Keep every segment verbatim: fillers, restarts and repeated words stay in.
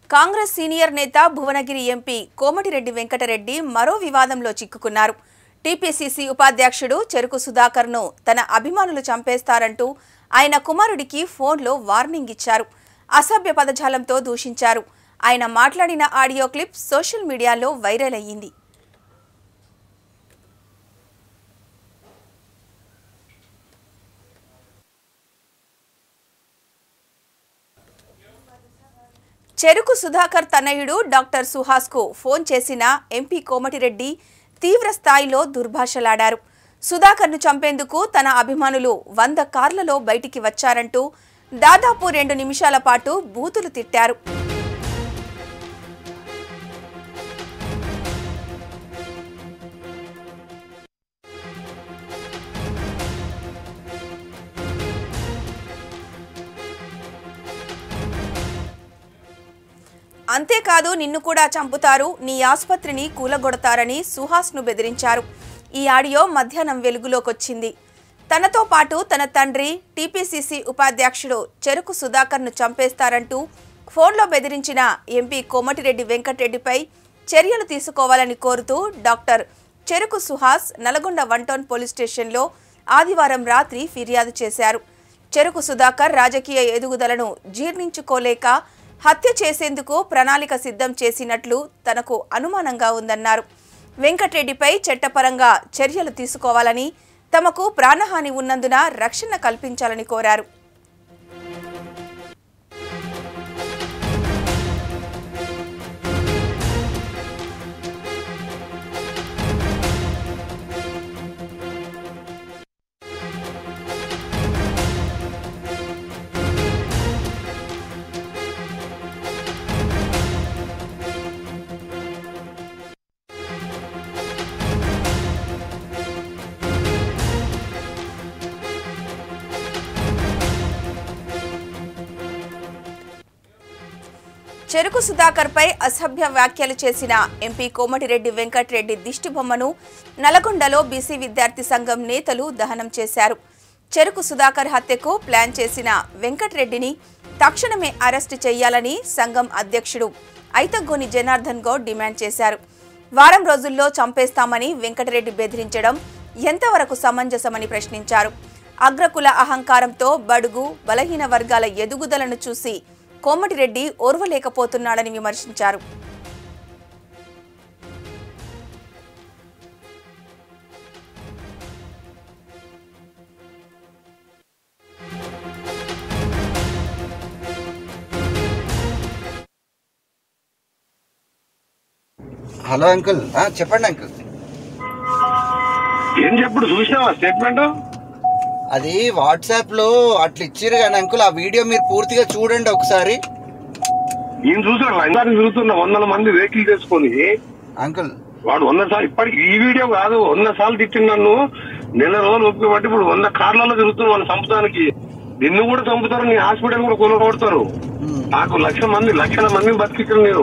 Congress senior నేత Bhuvanagiri MP Komatireddy Venkatareddy మరో వివాదంలో చిక్కుకున్నారు. టీపీసీసీ ఉపాధ్యక్షుడు చెరుకు సుధాకర్ను తన అభిమానులు చంపేస్తారంటూ ఆయన కుమారుడికి ఫోన్లో వార్నింగ్ ఇచ్చారు. అసభ్య పదజాలంతో దూషించారు. ఆయన మాట్లాడిన ఆడియో క్లిప్ సోషల్ మీడియాలో వైరల్ అయ్యింది. చెరుకు సుధాకర్ తనయుడు డాక్టర్ సుహాస్కు ఫోన్ చేసిన ఎంపీ కోమటిరెడ్డి తీవ్ర స్థాయిలో దుర్భాషలాడారు. సుధాకర్ను చంపేందుకు తన అభిమానులు వంద కార్లలో బయటికి వచ్చారంటూ దాదాపు రెండు నిమిషాల పాటు బూతులు తిట్టారు. అంతేకాదు నిన్ను కూడా చంపుతారు, నీ ఆసుపత్రిని కూలగొడతారని సుహాస్ను బెదిరించారు. ఈ ఆడియో మధ్యాహ్నం వెలుగులోకొచ్చింది. తనతో పాటు తన తండ్రి టీపీసీసీ ఉపాధ్యక్షుడు చెరుకు సుధాకర్ను చంపేస్తారంటూ ఫోన్లో బెదిరించిన ఎంపీ కోమటిరెడ్డి వెంకటరెడ్డిపై చర్యలు తీసుకోవాలని కోరుతూ doctor Cheruku Suhas Nalgonda one town police స్టేషన్లో ఆదివారం రాత్రి ఫిర్యాదు చేశారు. చెరుకు సుధాకర్ రాజకీయ ఎదుగుదలను జీర్ణించుకోలేక హత్య చేసేందుకు ప్రణాళిక సిద్ధం చేసినట్లు తనకు అనుమానంగా ఉందన్నారు. వెంకటరెడ్డిపై చట్టపరంగా చర్యలు తీసుకోవాలని, తమకు ప్రాణహాని ఉన్నందున రక్షణ కల్పించాలని కోరారు. చెరుకు సుధాకర్ పై అసభ్య వ్యాఖ్యలు చేసిన ఎంపీ కోమటిరెడ్డి వెంకటరెడ్డి దిష్టిబొమ్మను నల్గొండలో బీసీ విద్యార్థి సంఘం నేతలు దహనం చేశారు. చెరుకు సుధాకర్ హత్యకు ప్లాన్ చేసిన వెంకటరెడ్డిని తక్షణమే అరెస్టు చేయాలని సంఘం అధ్యక్షుడు ఐతగోని జనార్దన్ గౌడ్ డిమాండ్ చేశారు. వారం రోజుల్లో చంపేస్తామని వెంకటరెడ్డి బెదిరించడం ఎంతవరకు సమంజసమని ప్రశ్నించారు. అగ్రకుల అహంకారంతో బడుగు బలహీన వర్గాల ఎదుగుదలను చూసి కోమటిరెడ్డి ఓర్వలేకపోతున్నాడని విమర్శించారు. హలో అంకుల్, చెప్పండి అంకుల్. ఏం చెప్పుడు చూసావా స్టేట్మెంట్? అది వాట్సాప్ లో అట్లా ఇచ్చిరు కానీ అంకుల్, ఆ వీడియో మీరు పూర్తిగా చూడండి ఒకసారి. నేను చూసాను, అందరినీ తిరుగుతున్నా వందల మంది వెహికల్ చేసుకుని అంకుల్. వాడు వంద సార్లు ఇప్పటికి ఈ వీడియో కాదు వంద సార్లు తిట్టిన నన్ను. నెల రోజులు ఒప్పుకోబట్టి ఇప్పుడు వంద కార్లలో తిరుగుతున్నా వాళ్ళు చంపుతానికి. నిన్ను కూడా చంపుతారు, నీ హాస్పిటల్ కూడా కొనుగొడతారు. నాకు లక్ష మంది లక్షల మందిని బతికించారు నేను.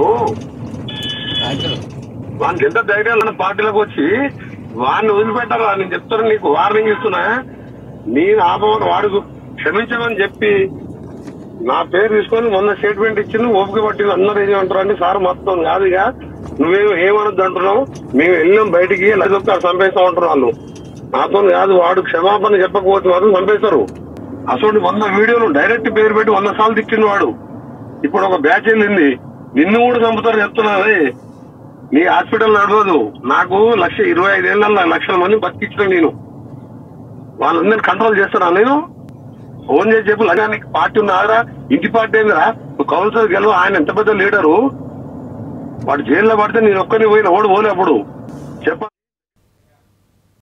వానికి ఎంత ధైర్యాలు పార్టీలకు వచ్చి వాడిని వదిలిపెట్టారా? నేను చెప్తాను, నీకు వార్నింగ్ ఇస్తున్నా. నేను ఆపమని వాడు క్షమించమని చెప్పి నా పేరు తీసుకొని మొన్న స్టేట్మెంట్ ఇచ్చింది, ఓపిక పట్టింది. అందరూ ఏమంటారు అంటే సార్ మొత్తం కాదు, ఇక నువ్వేమో ఏమనొద్దు అంటున్నావు, మేము వెళ్ళాం బయటికి లేదా చంపేస్తాం అంటున్నావు. వాళ్ళు నాతో కాదు, వాడు క్షమాపణ చెప్పకపోతే మాత్రం చంపేస్తారు. అసలు వంద వీడియోలు డైరెక్ట్ పేరు పెట్టి వంద సార్లు తిట్టిన వాడు ఇప్పుడు ఒక బ్యాచ్ వెళ్ళింది. నిన్ను కూడా చంపుతారు చెప్తున్నది. నీ హాస్పిటల్ నడవదు. నాకు లక్ష ఇరవై ఐదేళ్ల లక్షల మంది బతికించిన నేను. వాళ్ళందరినీ కంట్రోల్ చేస్తారా? నేను ఫోన్ చేసి చెప్పు, లగా నీకు పార్టీ ఉన్నారా? ఇంటి పార్టీ ఏందిరా? నువ్వు కౌన్సిలర్ గెలవు. ఆయన ఎంత పెద్ద లీడరు. వాడు జైల్లో పడితే నేను ఒక్కరిని పోయిన ఓడి పోలే అప్పుడు చెప్ప